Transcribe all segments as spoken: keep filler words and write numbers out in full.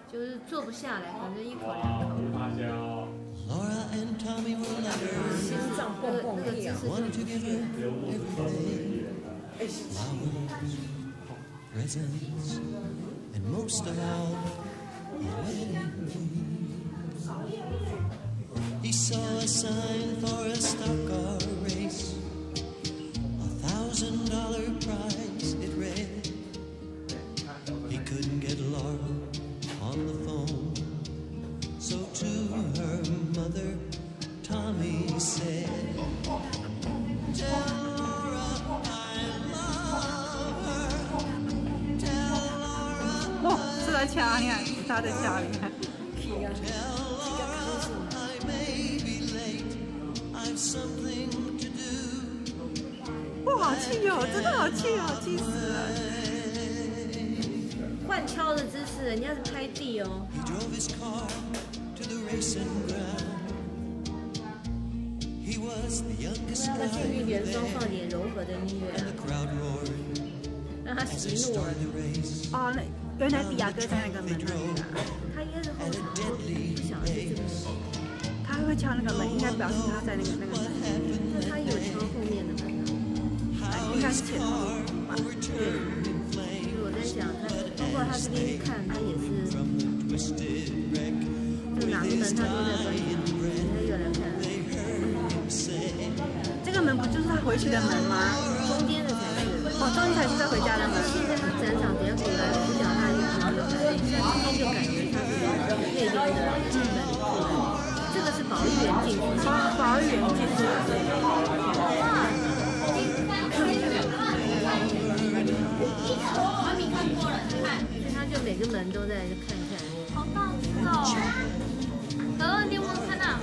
就是坐不下来，反正一口两口。 心脏蹦蹦跳。 Presents and most of all, he saw a sign for a stock car race, a thousand dollar prize it read. He couldn't get Laura on the phone, so to her mother, Tommy said, tell Laura I love her, tell Laura 哦，是在掐，你看他在家里看。 哇，好气哦！真的好氣哦，氣死了！ 换敲的姿势，人家是拍地哦。他进去原装放点柔和的音乐，让他息怒了。 哦，那原来比亚哥在那个门那里啊。 他应该是后场，不晓得是这个。 他会敲那个门，应该表示他在那个那个门。 那他有敲后面的门呢？ 应该是前后吧。 所以我在想，他包括他这边看，他也是，就哪个门他都在观察，他又来看。 这个门不就是他回去的门吗？ 中间的才是。 哦，中间才是他回家的门。 现在他展场等下过来，不晓得他一直就来，他今天就感觉他是那边的进门过来。这个是保育员进去， 保育员进去。 他就每个门都在看看。 好大只哦！可乐，你有没有看到？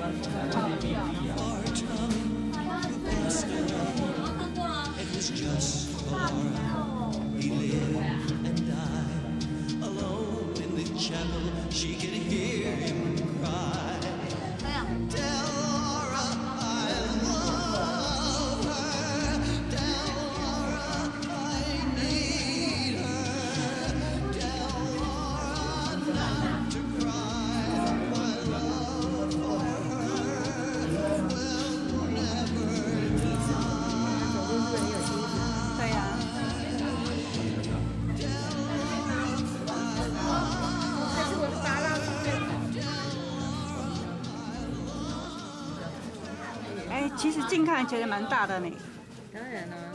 哎，其实近看觉得蛮大的呢。 当然啦、啊。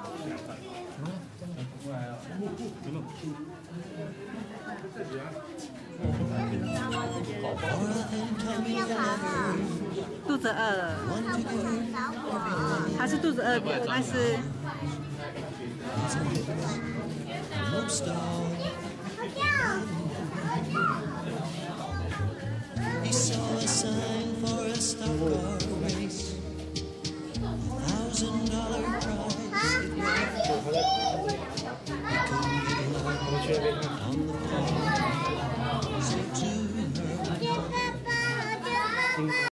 肚子饿了。他是肚子饿，但是。